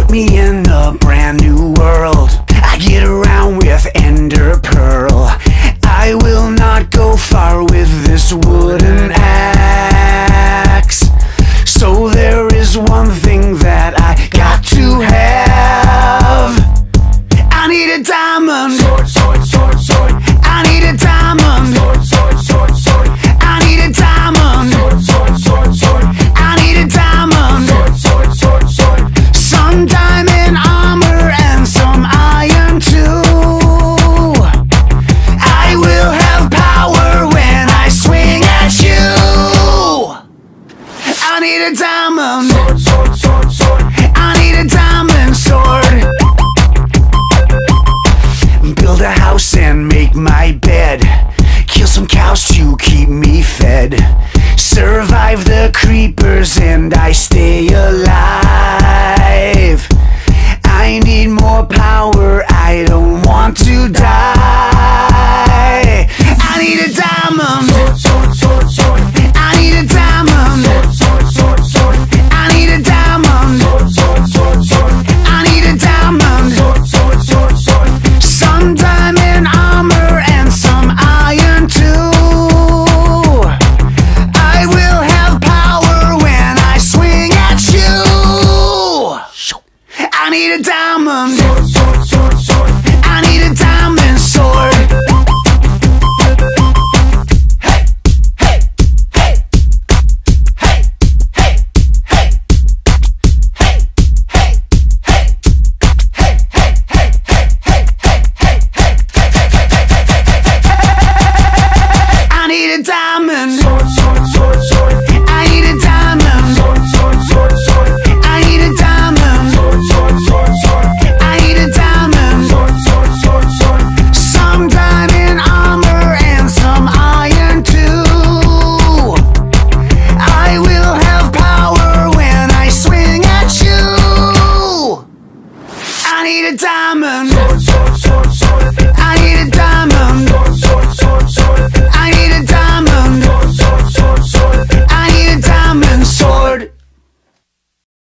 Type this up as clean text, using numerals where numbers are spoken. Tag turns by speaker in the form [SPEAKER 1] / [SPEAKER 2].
[SPEAKER 1] me in a brand new world. I get around with ender pearl. I will not go far with this wooden axe. So there is one thing that I got to have. I need a diamond. Sword, sword, sword, sword. I need a diamond. Sword, sword, sword, sword. I need a diamond. Sword, sword, sword, sword. I need a diamond. Sword, sword, sword, sword. Some diamond armor and some iron too. I will have power when I swing at you. I need a diamond. Sword, sword, sword, sword. I need a diamond sword. Build a house and make my bed. Kill some cows to keep me fed. Survive the creepers and I stay alive. I need more power, I don't want to die. I need a diamond. Sword, sword, sword, sword. I need a diamond. Sword, sword, sword, sword. I need a diamond. Sword, sword, sword, sword. I need a diamond. Sword, sword, sword, sword. Some diamond armor and some iron too. I will have power when I swing at you. I need a diamond. Sword, sword, sword, sword. I need a diamond sword. Hey, hey, hey, hey, hey, hey, hey, hey, hey, hey, hey, hey, hey, I need a diamond. Sword, sword, sword, sword. I need a diamond. Sword, sword, sword, sword. I need a diamond. Sword, sword, sword, sword. I need a diamond. Sword, sword, sword, sword. Some diamond armor and some iron too. I will have power when I swing at you. I need a diamond.